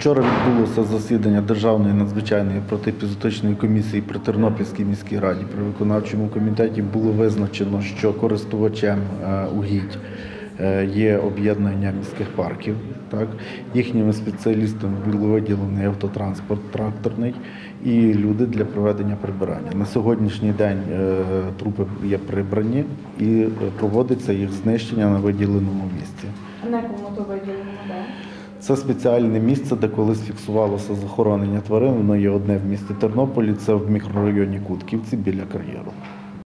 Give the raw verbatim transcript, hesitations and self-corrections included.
Вчора відбулося засідання Державної надзвичайної протиепізоотичної комісії при Тернопільській міській раді. При виконавчому комітеті було визначено, що користувачем угідь є об'єднання міських парків. Так? Їхніми спеціалістами було виділений автотранспорт тракторний і люди для проведення прибирання. На сьогоднішній день трупи є прибрані і проводиться їх знищення на виділеному місці. А на якому то виділеному, де? Це спеціальне місце, де колись фіксувалося захоронення тварин. Воно є одне в місті Тернополі, це в мікрорайоні Кутківці біля кар'єру.